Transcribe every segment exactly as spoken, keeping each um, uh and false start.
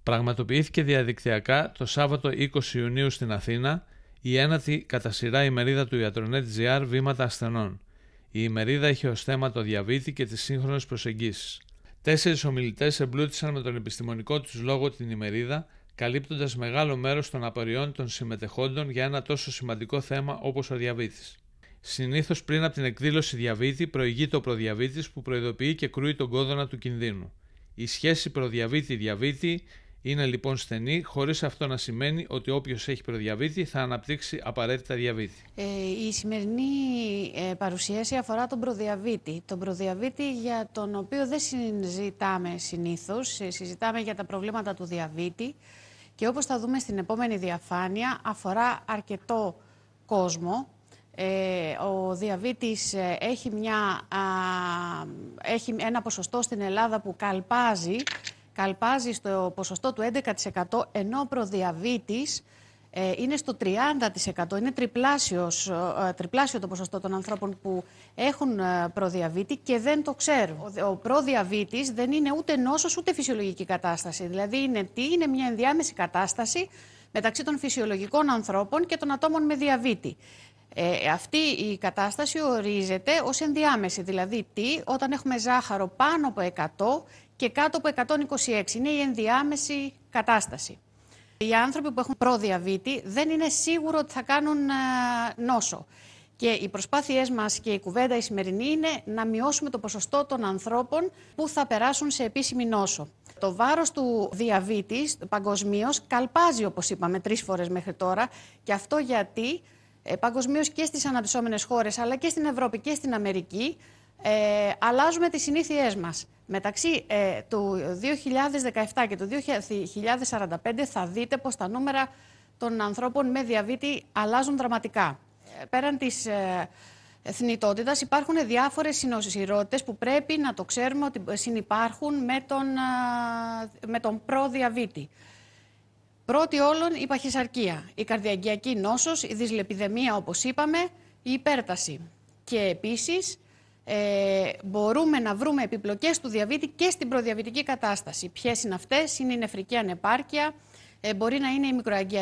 Πραγματοποιήθηκε διαδικτυακά το Σάββατο είκοσι Ιουνίου στην Αθήνα η ένατη κατά σειρά ημερίδα του Ιατρονετ.gr Βήματα Ασθενών. Η ημερίδα είχε ως θέμα το διαβήτη και τις σύγχρονες προσεγγίσεις. Τέσσερις ομιλητές εμπλούτησαν με τον επιστημονικό τους λόγο την ημερίδα, καλύπτοντας μεγάλο μέρος των απορριών των συμμετεχόντων για ένα τόσο σημαντικό θέμα όπως ο διαβήτης. Συνήθως πριν από την εκδήλωση διαβήτη προηγείται ο προδιαβήτης που προειδοποιεί και κρούει τον κόδωνα του κινδύνου. Η σχέση προδιαβήτη-διαβήτη είναι λοιπόν στενή, χωρίς αυτό να σημαίνει ότι όποιος έχει προδιαβήτη θα αναπτύξει απαραίτητα διαβήτη. Ε, η σημερινή ε, παρουσίαση αφορά τον προδιαβήτη. Τον προδιαβήτη για τον οποίο δεν συζητάμε συνήθως, συζητάμε για τα προβλήματα του διαβήτη και όπως θα δούμε στην επόμενη διαφάνεια αφορά αρκετό κόσμο. Ε, ο διαβήτης έχει, μια, α, έχει ένα ποσοστό στην Ελλάδα που καλπάζει, καλπάζει στο ποσοστό του έντεκα τοις εκατό, ενώ ο προδιαβήτης ε, είναι στο τριάντα τοις εκατό, είναι τριπλάσιος, ε, τριπλάσιο το ποσοστό των ανθρώπων που έχουν ε, προδιαβήτη και δεν το ξέρουν. Ο, ο προδιαβήτης δεν είναι ούτε νόσος ούτε φυσιολογική κατάσταση, δηλαδή είναι τι, είναι μια ενδιάμεση κατάσταση μεταξύ των φυσιολογικών ανθρώπων και των ατόμων με διαβήτη. Ε, αυτή η κατάσταση ορίζεται ως ενδιάμεση, δηλαδή τι, όταν έχουμε ζάχαρο πάνω από εκατό και κάτω από εκατόν είκοσι έξι. Είναι η ενδιάμεση κατάσταση. Οι άνθρωποι που έχουν προδιαβήτη δεν είναι σίγουρο ότι θα κάνουν ε, νόσο. Και οι προσπάθειές μας και η κουβέντα η σημερινή είναι να μειώσουμε το ποσοστό των ανθρώπων που θα περάσουν σε επίσημη νόσο. Το βάρος του διαβήτη παγκοσμίως καλπάζει, όπως είπαμε, τρεις φορές μέχρι τώρα, και αυτό γιατί Ε, παγκοσμίως και στις αναπτυσσόμενες χώρες αλλά και στην Ευρώπη και στην Αμερική ε, αλλάζουμε τις συνήθειές μας. Μεταξύ ε, του δύο χιλιάδες δεκαεπτά και του δύο χιλιάδες σαράντα πέντε θα δείτε πως τα νούμερα των ανθρώπων με διαβήτη αλλάζουν δραματικά. Ε, πέραν της ε, θνητότητας υπάρχουν διάφορες συνοσιρότητες που πρέπει να το ξέρουμε ότι συνυπάρχουν με τον, ε, με τον προδιαβήτη. Πρώτη όλων η παχυσαρκία, η καρδιαγγειακή νόσος, η δυσλεπιδαιμία όπως είπαμε, η υπέρταση. Και επίσης ε, μπορούμε να βρούμε επιπλοκές του διαβήτη και στην προδιαβητική κατάσταση. Ποιες είναι αυτές? Είναι η νεφρική ανεπάρκεια, ε, μπορεί να είναι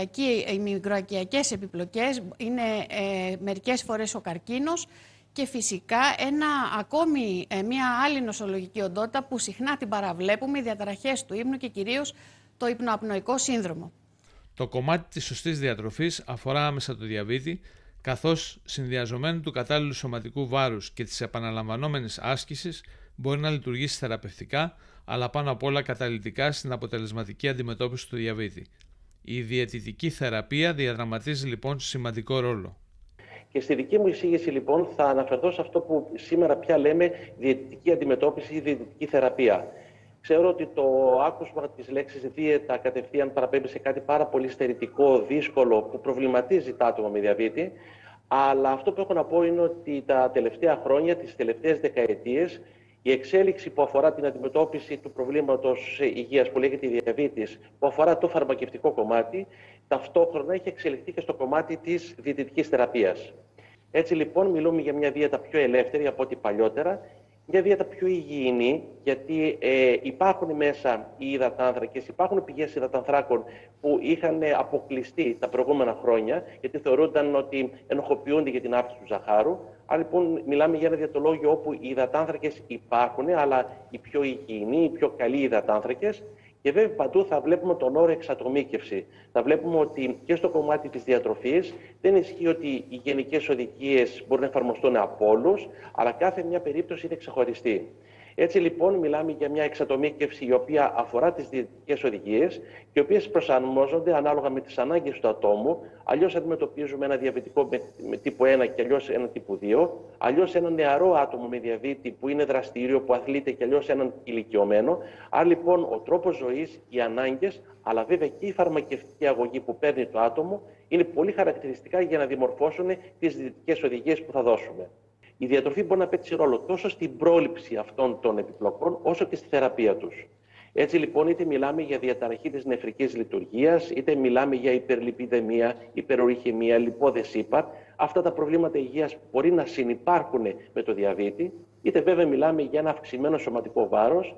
οι μικροαγκιακές επιπλοκές, είναι ε, μερικές φορές ο καρκίνος και φυσικά ένα, ακόμη ε, μια άλλη νοσολογική οντότητα που συχνά την παραβλέπουμε, οι διαταραχές του ύπνου και κυρίως το υπνοαπνοϊκό σύνδρομο. Το κομμάτι της σωστής διατροφής αφορά άμεσα το διαβήτη, καθώς συνδυαζομένου του κατάλληλου σωματικού βάρους και της επαναλαμβανόμενης άσκησης μπορεί να λειτουργήσει θεραπευτικά, αλλά πάνω απ' όλα καταλυτικά στην αποτελεσματική αντιμετώπιση του διαβήτη. Η διαιτητική θεραπεία διαδραματίζει λοιπόν σημαντικό ρόλο. Και στη δική μου εισήγηση λοιπόν θα αναφερθώ σε αυτό που σήμερα πια λέμε διαιτητική αντιμετώπιση ή διαιτητική θεραπεία. Ξέρω ότι το άκουσμα της λέξης δίαιτα κατευθείαν παραπέμπει σε κάτι πάρα πολύ στερητικό, δύσκολο, που προβληματίζει τα άτομα με διαβήτη. Αλλά αυτό που έχω να πω είναι ότι τα τελευταία χρόνια, τις τελευταίες δεκαετίες, η εξέλιξη που αφορά την αντιμετώπιση του προβλήματος υγείας που λέγεται διαβήτης, που αφορά το φαρμακευτικό κομμάτι, ταυτόχρονα έχει εξελιχθεί και στο κομμάτι της διαιτητικής θεραπείας. Έτσι λοιπόν μιλούμε για μια δίαιτα πιο ελεύθερη από ό,τι παλιότερα, μια δίαιτα πιο υγιεινή, γιατί ε, υπάρχουν μέσα οι υδατάνθρακες, υπάρχουν πηγές υδατανθράκων που είχαν αποκλειστεί τα προηγούμενα χρόνια, γιατί θεωρούνταν ότι ενοχοποιούνται για την αύξηση του ζαχάρου. Άρα λοιπόν μιλάμε για ένα διαιτολόγιο όπου οι υδατάνθρακες υπάρχουν, αλλά οι πιο υγιεινοί, οι πιο καλοί υδατάνθρακες. Και βέβαια παντού θα βλέπουμε τον όρο εξατομίκευση. Θα βλέπουμε ότι και στο κομμάτι της διατροφής δεν ισχύει ότι οι γενικές οδηγίες μπορούν να εφαρμοστούν από όλους, αλλά κάθε μια περίπτωση είναι ξεχωριστή. Έτσι λοιπόν μιλάμε για μια εξατομίκευση η οποία αφορά τις διαιτητικές οδηγίες και οι οποίες προσαρμόζονται ανάλογα με τις ανάγκες του ατόμου. Αλλιώς αντιμετωπίζουμε ένα διαβητικό με τύπου ένα και αλλιώς ένα τύπου δύο. Αλλιώς ένα νεαρό άτομο με διαβήτη που είναι δραστήριο, που αθλείται, και αλλιώς έναν ηλικιωμένο. Άρα λοιπόν ο τρόπος ζωής, οι ανάγκες, αλλά βέβαια και η φαρμακευτική αγωγή που παίρνει το άτομο είναι πολύ χαρακτηριστικά για να δημορφώσουν τις διαιτητικές οδηγίες που θα δώσουμε. Η διατροφή μπορεί να παίξει ρόλο τόσο στην πρόληψη αυτών των επιπλοκών, όσο και στη θεραπεία τους. Έτσι λοιπόν, είτε μιλάμε για διαταραχή της νεφρικής λειτουργίας, είτε μιλάμε για υπερλιπιδαιμία, υπερορυχημία, λιπόδες ύπαρ, αυτά τα προβλήματα υγείας μπορεί να συνυπάρχουν με το διαβήτη, είτε βέβαια μιλάμε για ένα αυξημένο σωματικό βάρος,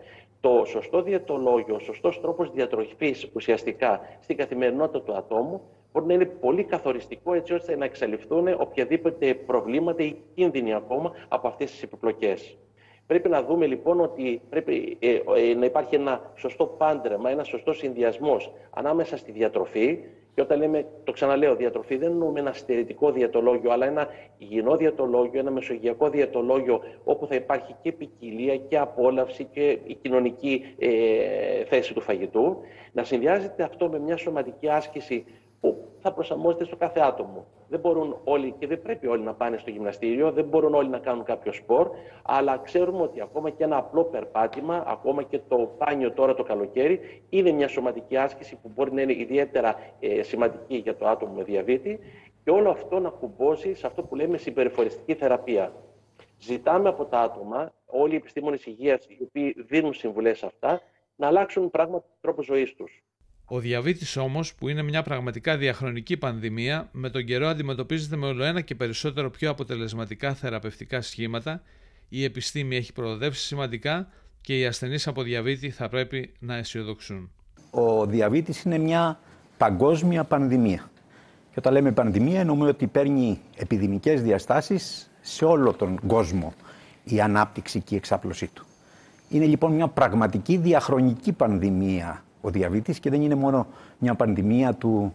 Το σωστό διαιτολόγιο, ο σωστός τρόπος διατροφής ουσιαστικά στην καθημερινότητα του ατόμου μπορεί να είναι πολύ καθοριστικό έτσι ώστε να εξαλειφθούν οποιαδήποτε προβλήματα ή κίνδυνοι ακόμα από αυτές τις επιπλοκές. Πρέπει να δούμε λοιπόν ότι πρέπει ε, ε, να υπάρχει ένα σωστό πάντρεμα, ένα σωστό συνδυασμός ανάμεσα στη διατροφή. Και όταν λέμε, το ξαναλέω, διατροφή δεν εννοούμε ένα στερετικό διαιτολόγιο, αλλά ένα υγιεινό διαιτολόγιο, ένα μεσογειακό διαιτολόγιο, όπου θα υπάρχει και ποικιλία και απόλαυση και η κοινωνική ε, θέση του φαγητού. Να συνδυάζεται αυτό με μια σωματική άσκηση που θα προσαρμόζεται στο κάθε άτομο. Δεν μπορούν όλοι και δεν πρέπει όλοι να πάνε στο γυμναστήριο, δεν μπορούν όλοι να κάνουν κάποιο σπορ, αλλά ξέρουμε ότι ακόμα και ένα απλό περπάτημα, ακόμα και το μπάνιο τώρα το καλοκαίρι, είναι μια σωματική άσκηση που μπορεί να είναι ιδιαίτερα ε, σημαντική για το άτομο με διαβήτη και όλο αυτό να κουμπώσει σε αυτό που λέμε συμπεριφοριστική θεραπεία. Ζητάμε από τα άτομα, όλοι οι επιστήμονες υγείας οι οποίοι δίνουν συμβουλές σε αυτά, να αλλάξουν πράγματι τον τρόπο ζωής τους. Ο διαβήτης όμως, που είναι μια πραγματικά διαχρονική πανδημία, με τον καιρό αντιμετωπίζεται με όλο ένα και περισσότερο πιο αποτελεσματικά θεραπευτικά σχήματα, η επιστήμη έχει προοδεύσει σημαντικά και οι ασθενείς από διαβήτη θα πρέπει να αισιοδοξούν. Ο διαβήτης είναι μια παγκόσμια πανδημία. Και όταν λέμε πανδημία εννοούμε ότι παίρνει επιδημικές διαστάσεις σε όλο τον κόσμο η ανάπτυξη και η εξάπλωσή του. Είναι λοιπόν μια πραγματική διαχρονική πανδημία ο διαβήτης και δεν είναι μόνο μια πανδημία του,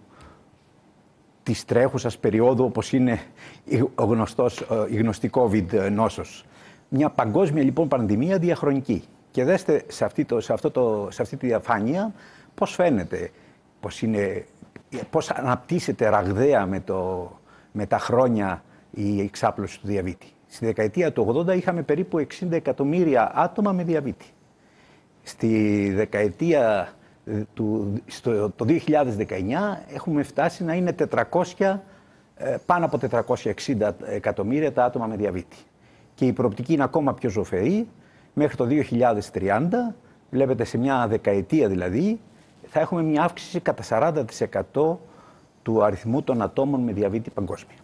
της τρέχουσας περίοδου όπως είναι ο γνωστός, η γνωστή COVID νόσος. Μια παγκόσμια λοιπόν πανδημία διαχρονική. Και δέστε σε αυτή, το, σε αυτό το, σε αυτή τη διαφάνεια πώς φαίνεται, πώς, είναι, πώς αναπτύσσεται ραγδαία με, το, με τα χρόνια η εξάπλωση του διαβήτη. Στη δεκαετία του ογδόντα είχαμε περίπου εξήντα εκατομμύρια άτομα με διαβήτη. Στη δεκαετία του, στο, το δύο χιλιάδες δεκαεννιά έχουμε φτάσει να είναι τετρακόσια, πάνω από τετρακόσια εξήντα εκατομμύρια τα άτομα με διαβήτη. Και η προοπτική είναι ακόμα πιο ζωφερή. Μέχρι το δύο χιλιάδες τριάντα, βλέπετε σε μια δεκαετία δηλαδή, θα έχουμε μια αύξηση κατά σαράντα τοις εκατό του αριθμού των ατόμων με διαβήτη παγκόσμια.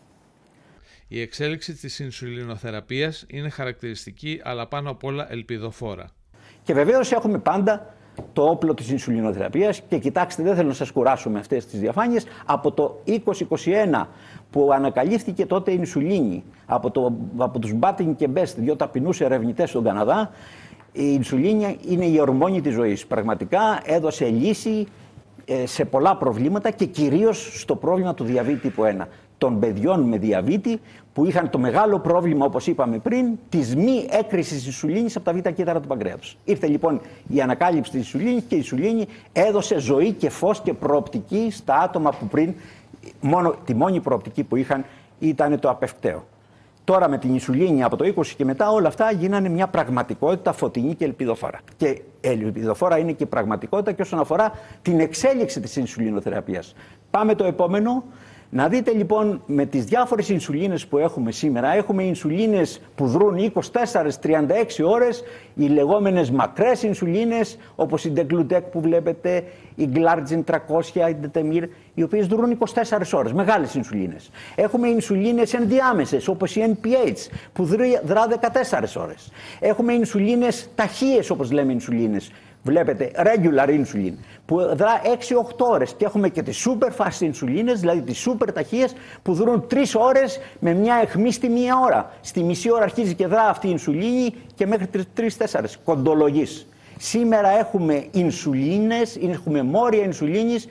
Η εξέλιξη της ινσουλινοθεραπείας είναι χαρακτηριστική, αλλά πάνω απ' όλα ελπιδοφόρα. Και βεβαίως έχουμε πάντα το όπλο της ινσουλινοθεραπείας και κοιτάξτε, δεν θέλω να σας κουράσω με αυτές τις διαφάνειες, από το είκοσι είκοσι ένα που ανακαλύφθηκε τότε η ινσουλίνη από, το, από τους Μπάτιν και Μπέστ, δύο ταπεινούς ερευνητές στον Καναδά, η ινσουλίνη είναι η ορμόνη της ζωής. Πραγματικά έδωσε λύση ε, σε πολλά προβλήματα και κυρίως στο πρόβλημα του διαβήτη τύπου ένα. Των παιδιών με διαβήτη που είχαν το μεγάλο πρόβλημα, όπως είπαμε πριν, της μη έκρησης ινσουλίνης από τα β' κύτταρα του παγκρέατος. Ήρθε λοιπόν η ανακάλυψη της ινσουλίνης και η ινσουλίνη έδωσε ζωή και φως και προοπτική στα άτομα που πριν μόνο, τη μόνη προοπτική που είχαν ήταν το απευκταίο. Τώρα με την ινσουλίνη από το είκοσι και μετά όλα αυτά γίνανε μια πραγματικότητα φωτεινή και ελπιδοφόρα. Και ελπιδοφόρα είναι και πραγματικότητα και όσον αφορά την εξέλιξη της ινσουλινοθεραπείας. Πάμε το επόμενο. Να δείτε λοιπόν με τις διάφορες ινσουλίνες που έχουμε σήμερα, έχουμε ινσουλίνες που δρούν είκοσι τέσσερις με τριάντα έξι ώρες, οι λεγόμενες μακρές ινσουλίνες όπως η Degludec που βλέπετε, η Glargine τριακόσια, η Detemir, οι οποίες δρούν είκοσι τέσσερις ώρες, μεγάλες ινσουλίνες. Έχουμε ινσουλίνες ενδιάμεσες όπως η εν πι έιτς που δρά δεκατέσσερις ώρες. Έχουμε ινσουλίνες ταχείες όπως λέμε ινσουλίνες. Βλέπετε, regular insulin, που δρά έξι με οκτώ ώρες. Και έχουμε και τις super fast insulines, δηλαδή τις super ταχείες, που δρούν τρεις ώρες με μια αιχμή στη μία ώρα. Στη μισή ώρα αρχίζει και δρά αυτή η ινσουλίνη και μέχρι τρεις με τέσσερις. Κοντολογής. Σήμερα έχουμε ινσουλίνες, έχουμε μόρια ινσουλίνης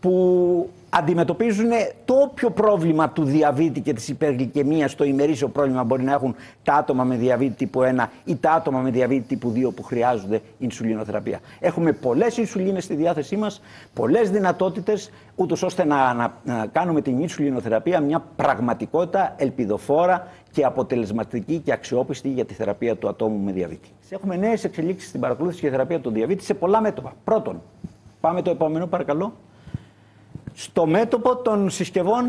που αντιμετωπίζουν το όποιο πρόβλημα του διαβήτη και της υπεργλυκαιμίας, το ημερήσιο πρόβλημα μπορεί να έχουν τα άτομα με διαβήτη τύπου ένα ή τα άτομα με διαβήτη τύπου δύο που χρειάζονται ινσουλινοθεραπεία. Έχουμε πολλές ινσουλίνες στη διάθεσή μας, πολλές δυνατότητες, ούτως ώστε να, να, να κάνουμε την ινσουλινοθεραπεία μια πραγματικότητα ελπιδοφόρα και αποτελεσματική και αξιόπιστη για τη θεραπεία του ατόμου με διαβήτη. Έχουμε νέες εξελίξεις στην παρακολούθηση και θεραπεία του διαβήτη σε πολλά μέτωπα. Πρώτον, πάμε το επόμενο παρακαλώ. Στο μέτωπο των συσκευών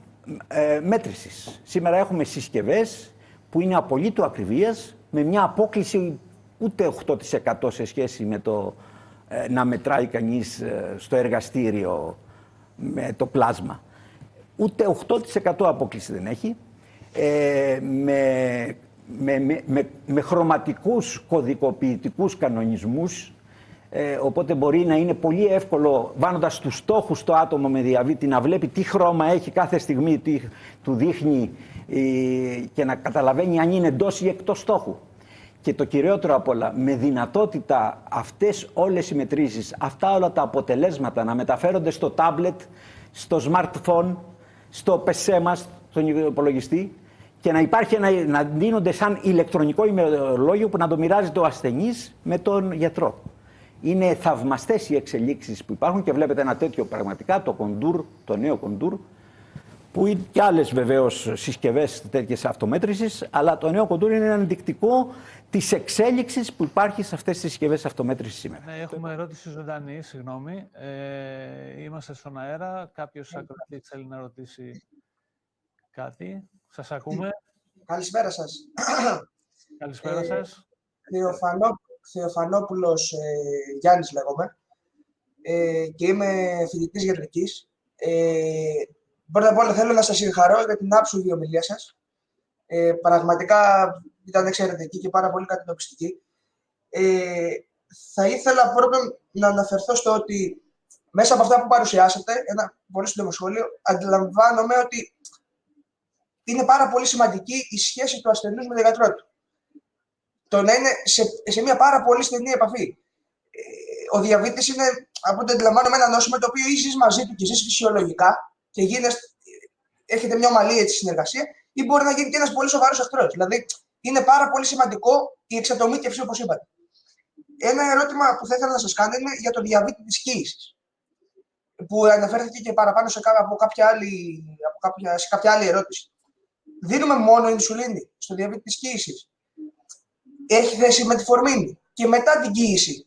ε, μέτρησης. Σήμερα έχουμε συσκευές που είναι απολύτου ακριβίας, με μια απόκλιση ούτε οκτώ τοις εκατό σε σχέση με το ε, να μετράει κανείς ε, στο εργαστήριο με το πλάσμα. Ούτε οκτώ τοις εκατό απόκλιση δεν έχει. Ε, με, με, με, με, με χρωματικούς κωδικοποιητικούς κανονισμούς, Ε, οπότε μπορεί να είναι πολύ εύκολο, βάνοντας τους στόχους το άτομο με διαβήτη, να βλέπει τι χρώμα έχει κάθε στιγμή, τι του δείχνει ε, και να καταλαβαίνει αν είναι εντός ή εκτός στόχου. Και το κυριότερο απ' όλα, με δυνατότητα αυτές όλες οι μετρήσεις, αυτά όλα τα αποτελέσματα να μεταφέρονται στο τάμπλετ, στο smartphone, στο πι σι μας, στον υπολογιστή, και να υπάρχει ένα, να δίνονται σαν ηλεκτρονικό ημερολόγιο που να το μοιράζεται ο ασθενής με τον γιατρό. Είναι θαυμαστές οι εξελίξεις που υπάρχουν και βλέπετε ένα τέτοιο πραγματικά, το κοντούρ, το νέο κοντούρ, που είναι και άλλες βεβαίως συσκευές τέτοιες αυτομέτρησης, αλλά το νέο κοντούρ είναι ένα ενδεικτικό της εξέλιξης που υπάρχει σε αυτές τις συσκευές αυτομέτρησης σήμερα. Ναι, έχουμε ερώτηση ζωντανή, συγγνώμη. Ε, είμαστε στον αέρα. Κάποιος ακροατής θέλει να ρωτήσει κάτι. Σας ακούμε. Καλησπέρα σας. Καλησπέρα ε, σας. Θεοφανό, Θεοφανόπουλος ε, Γιάννης λέγομαι ε, και είμαι φοιτητής ιατρικής. Ε, πρώτα απ' όλα θέλω να σας συγχαρώ για την άψογη ομιλία σας. Ε, πραγματικά ήταν εξαιρετική και πάρα πολύ κατατοπιστική. Ε, θα ήθελα πρώτον να αναφερθώ στο ότι μέσα από αυτά που παρουσιάσατε, ένα πολύ σύντομο σχόλιο, αντιλαμβάνομαι ότι είναι πάρα πολύ σημαντική η σχέση του ασθενούς με τον γιατρό του. Το να είναι σε, σε μια πάρα πολύ στενή επαφή. Ε, ο διαβήτης είναι, από ό,τι αντιλαμβάνομαι, ένα νόσημα το οποίο ή ζεις μαζί του και ζεις φυσιολογικά και γίνεστε, έχετε μια ομαλή έτσι, συνεργασία, ή μπορεί να γίνει και ένας πολύ σοβαρός εχθρός. Δηλαδή, είναι πάρα πολύ σημαντικό η εξατομίκευση, όπως είπατε. Ένα ερώτημα που θα ήθελα να σας κάνω είναι για το διαβήτη της κοίησης, που αναφέρθηκε και παραπάνω σε από κάποια άλλη, από κάποια, σε κάποια άλλη ερώτηση. Δίνουμε μόνο ινσουλίνη στο διαβήτη της κοίησης? Έχει θέση με τη φορμίνη? Και μετά την κοίηση,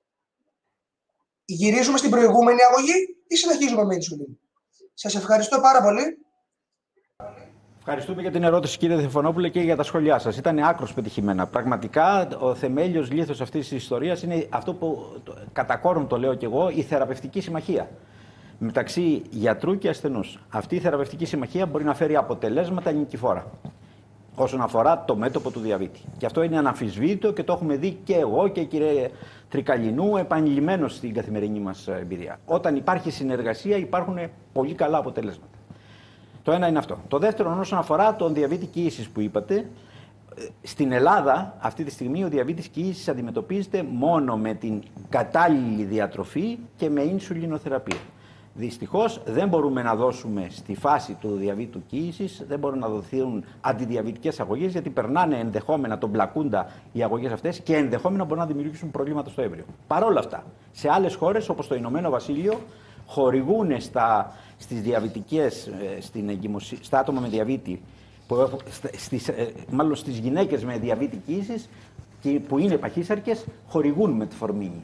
γυρίζουμε στην προηγούμενη αγωγή ή συνεχίζουμε με ινσουλίνη? Σας ευχαριστώ πάρα πολύ. Ευχαριστούμε για την ερώτηση, κύριε Θεοφανόπουλε, και για τα σχόλιά σας. Ήταν άκρως πετυχημένα. Πραγματικά, ο θεμέλιος λίθος αυτής της ιστορίας είναι αυτό που κατά κόρον το λέω κι εγώ, η θεραπευτική συμμαχία μεταξύ γιατρού και ασθενούς. Αυτή η θεραπευτική συμμαχία μπορεί να φέρει αποτελέσματα νικηφόρα όσον αφορά το μέτωπο του διαβήτη. Και αυτό είναι αναμφισβήτητο και το έχουμε δει και εγώ και κύριε Τρικαλινού επανειλημμένως στην καθημερινή μας εμπειρία. Όταν υπάρχει συνεργασία, υπάρχουν πολύ καλά αποτελέσματα. Το ένα είναι αυτό. Το δεύτερο, όσον αφορά τον διαβήτη κοίησης που είπατε, στην Ελλάδα αυτή τη στιγμή ο διαβήτης κοίησης αντιμετωπίζεται μόνο με την κατάλληλη διατροφή και με ινσουλινοθεραπεία. Δυστυχώς δεν μπορούμε να δώσουμε στη φάση του διαβήτου κοίησης, δεν μπορούν να δοθούν αντιδιαβητικές αγωγές, γιατί περνάνε ενδεχόμενα τον πλακούντα οι αγωγές αυτές και ενδεχόμενα μπορούν να δημιουργήσουν προβλήματα στο έμβριο. Παρ' όλα αυτά, σε άλλες χώρες όπως το Ηνωμένο Βασίλειο χορηγούν στα, στις διαβητικές, στην εγκυμοσύ... στα άτομα με διαβήτη, που, στις, μάλλον στις γυναίκες με διαβήτη κοίησης που είναι παχύσαρκες, χορηγούν μετφορμίνη.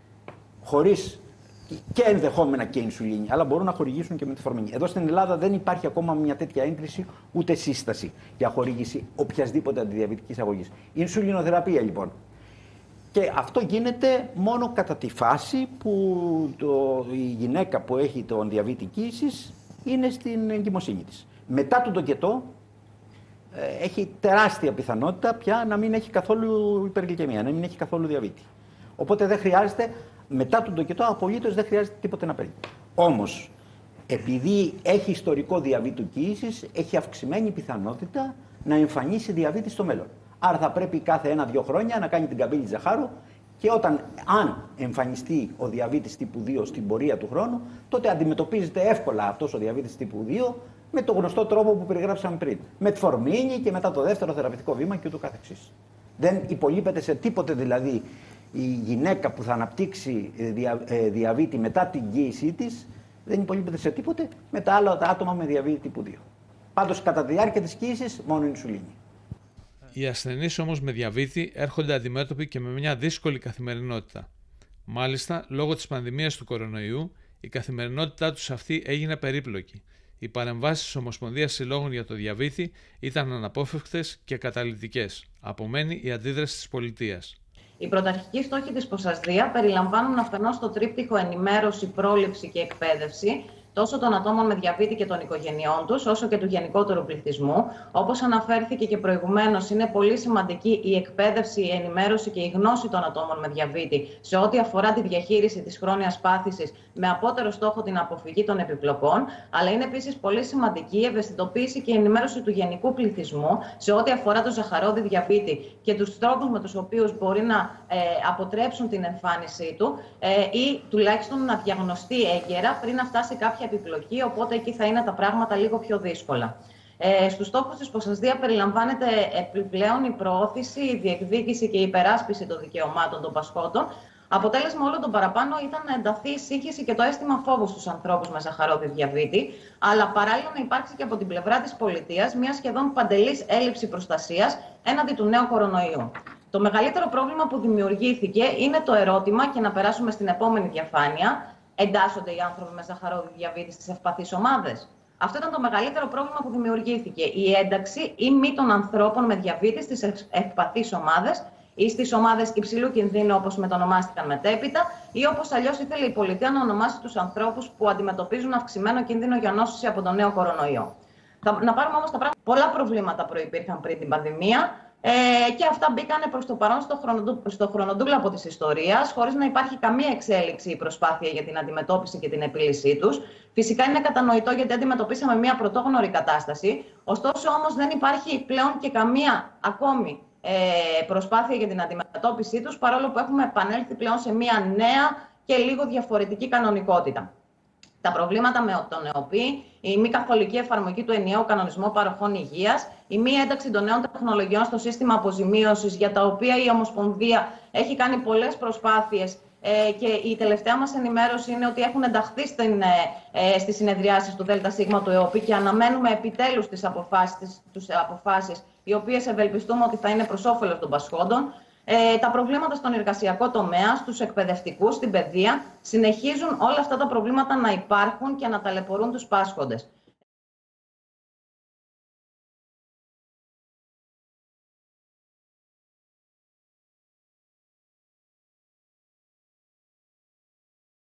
Χωρίς και ενδεχόμενα και ινσουλίνη, αλλά μπορούν να χορηγήσουν και μετφορμίνη. Εδώ στην Ελλάδα δεν υπάρχει ακόμα μια τέτοια έγκριση ούτε σύσταση για χορήγηση οποιασδήποτε αντιδιαβητικής αγωγής. Ινσουλινοθεραπεία λοιπόν. Και αυτό γίνεται μόνο κατά τη φάση που το, η γυναίκα που έχει τον διαβήτη κοίησης είναι στην εγκυμοσύνη της. Μετά τον τοκετό ε, έχει τεράστια πιθανότητα πια να μην έχει καθόλου υπεργλυκαιμία, να μην έχει καθόλου διαβήτη. Οπότε δεν χρειάζεται, μετά τον τοκετό απολύτως δεν χρειάζεται τίποτε να παίρνει. Όμως, επειδή έχει ιστορικό διαβήτου κοίησης, έχει αυξημένη πιθανότητα να εμφανίσει διαβήτη στο μέλλον. Άρα θα πρέπει κάθε ένα-δύο χρόνια να κάνει την καμπύλη ζαχάρου και όταν, αν εμφανιστεί ο διαβήτης τύπου δύο στην πορεία του χρόνου, τότε αντιμετωπίζεται εύκολα αυτός ο διαβήτης τύπου δύο με το γνωστό τρόπο που περιγράψαμε πριν. Μετφορμίνη και μετά το δεύτερο θεραπευτικό βήμα και ούτω καθεξής. Δεν υπολείπεται σε τίποτε δηλαδή η γυναίκα που θα αναπτύξει δια, ε, διαβήτη μετά την κοίησή της, δεν υπολείπεται σε τίποτε με τα άλλα τα άτομα με διαβήτη τύπου δύο. Πάντως κατά τη διάρκεια της κοίησης μόνο ινσουλίνη. Οι ασθενείς όμως με διαβήτη έρχονται αντιμέτωποι και με μια δύσκολη καθημερινότητα. Μάλιστα, λόγω της πανδημίας του κορονοϊού, η καθημερινότητά τους αυτή έγινε περίπλοκη. Οι παρεμβάσεις της Ομοσπονδίας Συλλόγων για το Διαβήτη ήταν αναπόφευκτες και καταλυτικές. Απομένει η αντίδραση της πολιτείας. Οι πρωταρχικοί στόχοι της Ποσασδία περιλαμβάνουν αφενός το τρίπτυχο ενημέρωση, πρόληψη και εκπαίδευση, τόσο των ατόμων με διαβήτη και των οικογενειών τους, όσο και του γενικότερου πληθυσμού. Όπως αναφέρθηκε και προηγουμένως, είναι πολύ σημαντική η εκπαίδευση, η ενημέρωση και η γνώση των ατόμων με διαβήτη σε ό,τι αφορά τη διαχείριση της χρόνιας πάθησης, με απότερο στόχο την αποφυγή των επιπλοκών. Αλλά είναι επίσης πολύ σημαντική η ευαισθητοποίηση και η ενημέρωση του γενικού πληθυσμού σε ό,τι αφορά το ζαχαρόδι διαβήτη και τους τρόπους με τους οποίους μπορεί να ε, αποτρέψουν την εμφάνισή του ε, ή τουλάχιστον να διαγνωστεί έγκαιρα πριν να φτάσει κάποια επιπλοκή, οπότε εκεί θα είναι τα πράγματα λίγο πιο δύσκολα. Ε, στους στόχους της Ποσασδία περιλαμβάνεται επιπλέον η προώθηση, η διεκδίκηση και η υπεράσπιση των δικαιωμάτων των πασχόντων. Αποτέλεσμα όλων των παραπάνω ήταν να ενταθεί η σύγχυση και το αίσθημα φόβου στους ανθρώπους με ζαχαρόδι διαβήτη, αλλά παράλληλα να υπάρξει και από την πλευρά της πολιτείας μια σχεδόν παντελής έλλειψη προστασίας έναντι του νέου κορονοϊού. Το μεγαλύτερο πρόβλημα που δημιουργήθηκε είναι το ερώτημα, και να περάσουμε στην επόμενη διαφάνεια, εντάσσονται οι άνθρωποι με ζαχαρόδι διαβήτη στις ευπαθείς ομάδες. Αυτό ήταν το μεγαλύτερο πρόβλημα που δημιουργήθηκε. Η ένταξη ή μη των ανθρώπων με διαβήτη στις ευπαθείς ομάδες ή στις ομάδες υψηλού κινδύνου, όπως μετονομάστηκαν μετέπειτα, ή όπως αλλιώς ήθελε η πολιτεία να ονομάσει τους ανθρώπους που αντιμετωπίζουν αυξημένο κίνδυνο για νόσηση από τον νέο κορονοϊό. Να πάρουμε όμως τα πράγματα. Πολλά προβλήματα προϋπήρχαν πριν την πανδημία. Ε, και αυτά μπήκανε προς το παρόν στο, χρονοτού, στο χρονοτούλαπο της ιστορίας, χωρίς να υπάρχει καμία εξέλιξη ή προσπάθεια για την αντιμετώπιση και την επίλυσή τους. Φυσικά είναι κατανοητό, γιατί αντιμετωπίσαμε μια πρωτόγνωρη κατάσταση. Ωστόσο, όμως, δεν υπάρχει πλέον και καμία ακόμη ε, προσπάθεια για την αντιμετώπιση τους, παρόλο που έχουμε επανέλθει πλέον σε μια νέα και λίγο διαφορετική κανονικότητα. Τα προβλήματα με τον ΕΟΠΗ, η μη καθολική εφαρμογή του ενιαίου κανονισμού παροχών υγείας, η μη ένταξη των νέων τεχνολογιών στο σύστημα αποζημίωσης, για τα οποία η Ομοσπονδία έχει κάνει πολλές προσπάθειες ε, και η τελευταία μας ενημέρωση είναι ότι έχουν ενταχθεί στην, ε, στις συνεδριάσεις του ΔΣ του ΕΟΠΗ και αναμένουμε επιτέλους τις αποφάσεις, τις, τις αποφάσεις οι οποίες ευελπιστούμε ότι θα είναι προς όφελος των πασχόντων. Ε, τα προβλήματα στον εργασιακό τομέα, στους εκπαιδευτικούς, στην παιδεία, συνεχίζουν όλα αυτά τα προβλήματα να υπάρχουν και να ταλαιπωρούν τους πάσχοντες.